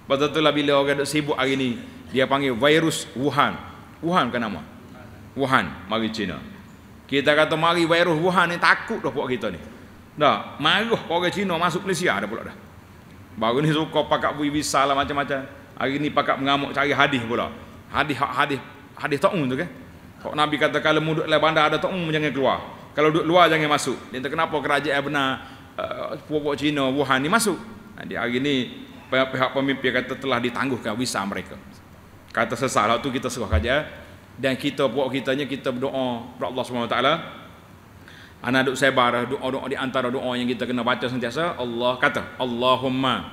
Pasal itulah bila orang duk sibuk hari ni, dia panggil virus Wuhan. Wuhan bukan nama. Wuhan, mari Cina. Kita kata mari virus Wuhan ni, takut dah buat kita ni. Dah, marah orang Cina masuk Malaysia dah pula dah. Baru ni suka pakak bui visa lah macam-macam. Hari ni pakak mengamuk cari hadis pula. Hadis ta'un tu kan. Kalau Nabi kata kalau mu duduk dalam bandar ada ta'un jangan keluar. Kalau duduk luar jangan masuk. Dia kata kenapa kerajaan benar puak-puak Cina Wuhan ni masuk. Jadi hari ni pihak pemimpin kata telah ditangguhkan visa mereka. Kata sesalah tu kita serah saja. Dan kita puak kitanya kita berdoa kepada Allah SWT. Anak duk sebar doa-doa di antara doa yang kita kena baca sentiasa. Allah kata Allahumma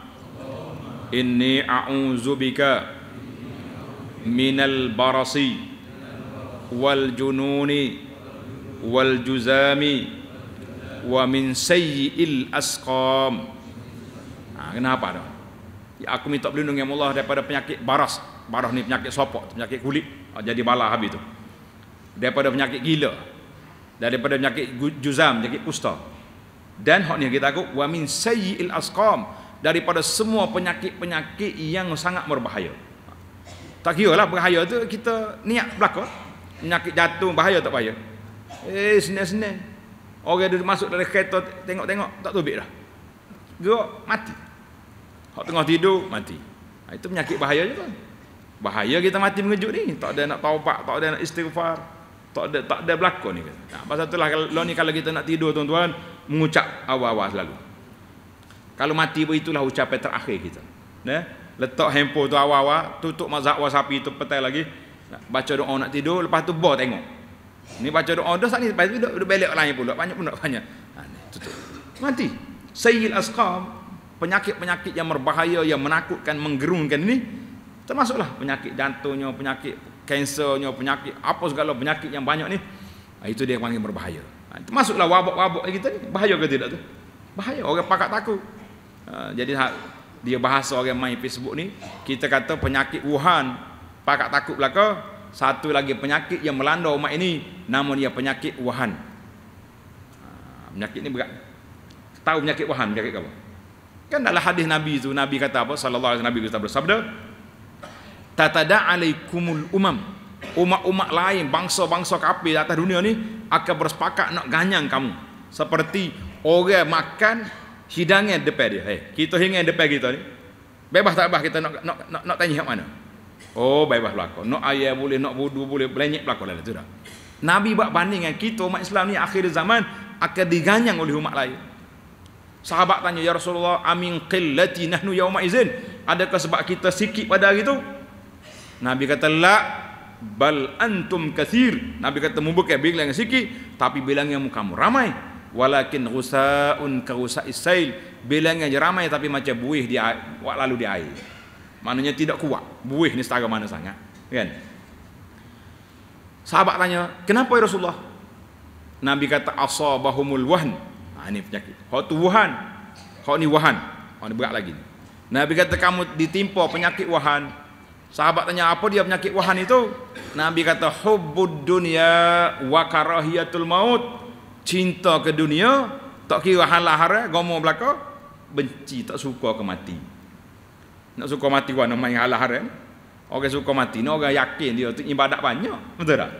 inni a'udzubika minal barasi wal jununi wal juzami wa min sayyi'il asqam. Kenapa dah? Ya, aku minta perlindungan dengan Allah daripada penyakit baras. Baras ni penyakit sopok, penyakit kulit. Jadi bala habis tu. Daripada penyakit gila. Daripada penyakit juzam, penyakit kusta. Dan hak ni kita aku wa min sayyi'il asqam, daripada semua penyakit-penyakit yang sangat berbahaya. Tak kira lah berbahaya tu kita niat belaka. Penyakit jantung bahaya tak bahaya? Senang-senang. Orang duduk masuk dalam kereta tengok-tengok tak tubik dah. Gerak mati. Hak tengah tidur mati. Itu penyakit bahaya juga. Bahaya kita mati mengejut ni. Tak ada nak taubat, tak ada nak istighfar. Tak ada berlaku ni. Pasal itulah kalau kita nak tidur tuan-tuan, mengucap awal-awal selalu. Kalau mati pun itulah ucapan terakhir kita. Letak handphone tu awal-awal, tutup mazhab wasapi tu petai lagi. Baca doa nak tidur, lepas tu bah tengok. Ni baca doa dah saat ni, lepas tu duduk belak lain pula. Banyak pun tak banyak. Tutup. Mati. Sayyil asqam, penyakit-penyakit yang berbahaya, yang menakutkan, menggerunkan ni, termasuklah penyakit jantungnya, penyakit kansernya, penyakit apa segala penyakit yang banyak ni. Itu dia yang paling berbahaya. Termasuklah wabak-wabak kita ni. Bahaya ke tidak tu? Bahaya. Orang pakak takut. Jadi dia bahasa orang main Facebook ni, kita kata penyakit Wuhan, pakak takut belaka. Satu lagi penyakit yang melanda umat ini, nama dia penyakit Wuhan. Penyakit ni berat. Tahu penyakit Wuhan, penyakit apa? Kan dalam hadis Nabi tu, Nabi kata apa? Sallallahu alaihi wasallam, Nabi kita bersabda, tatada alaikumul umam. Umat-umat lain, bangsa-bangsa kafir atas dunia ni akan bersepakat nak ganyang kamu. Seperti orang makan hidangan depan dia. Kita hidangan depan kita ni. Bebas tak bebas kita nak tanya hak mana? Oh, bebas belaka. Nak ayam boleh, nak wudu boleh, belenyek belaka lah tu dah. Nabi buat bandingan kita umat Islam ni akhir zaman akan diganyang oleh umat lain. Sahabat tanya, ya Rasulullah, amin qillati nahnu yauma izin. Adakah sebab kita sikit pada hari itu? Nabi kata, la bal antum kathir. Nabi kata, bukan bilang yang sikit, tapi bilang yang kamu ramai. Walakin ghusaun ka ghusa'is sail. Bilang yang ramai tapi macam buih di air, lalu di air. Maknanya tidak kuat. Buih ni setara mana sangat, kan? Sahabat tanya, kenapa ya Rasulullah? Nabi kata, asabahumul wahn. Ini penyakit. Hak tu Wuhan. Hak ni Wuhan. Hak ni berat lagi. Nabi kata kamu ditimpa penyakit Wuhan. Sahabat tanya apa dia penyakit Wuhan itu? Nabi kata hubbud dunya wa karahiyatul maut. Cinta ke dunia, tak kira halal haram, agama belaka, benci, tak suka ke mati. Nak suka mati mana main halal haram? Orang suka mati ni orang yakin dia tu ibadat banyak. Betul tak?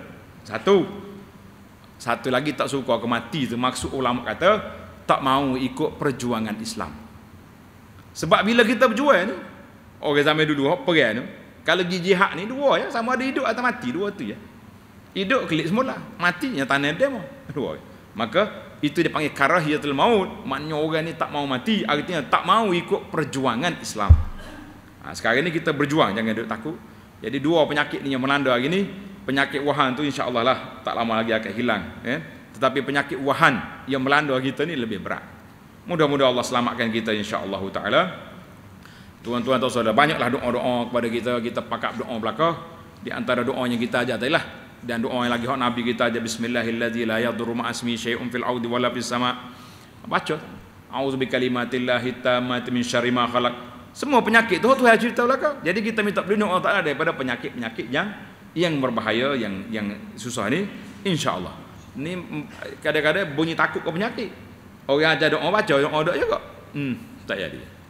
Satu lagi tak suka ke mati tu, maksud ulama kata tak mau ikut perjuangan Islam. Sebab bila kita berjuang ni, orang zaman dulu perang tu, kalau pergi jihad ni dua ya, sama ada hidup atau mati, dua tu ya. Hidup klik semula, matinya tanah demo. Dua. Maka itu dipanggil karahiyatul maut. Maknanya orang ni tak mau mati, artinya tak mau ikut perjuangan Islam. Sekarang ni kita berjuang, jangan duduk takut. Jadi dua penyakit ni yang melanda hari ni. Penyakit Wuhan tu insya-Allah lah tak lama lagi akan hilang, ya. Tetapi penyakit Wuhan yang melanda kita ni lebih berat. Mudah-mudahan Allah selamatkan kita insya-Allah taala. Tuan-tuan dan saudara, banyaklah doa-doa kepada kita pakak doa belaka. Di antara doa yang kita ajar tadilah, dan doa yang lagi hak Nabi kita ajar, bismillahirrahmanirrahim, la yadurru ma'asmi syai'un fil ardi wala fis sama'. Baca a'udzu bikalimatillahi tammati min syarri ma khalaq. Semua penyakit tu Tuhan cerita belaka. Jadi kita minta perlindungan Allah Taala daripada penyakit-penyakit yang berbahaya, yang susah ni, insya-Allah. Ni kadang-kadang bunyi takut ke penyakit. Orang ajar doa baca, doa juga. Tak jadi.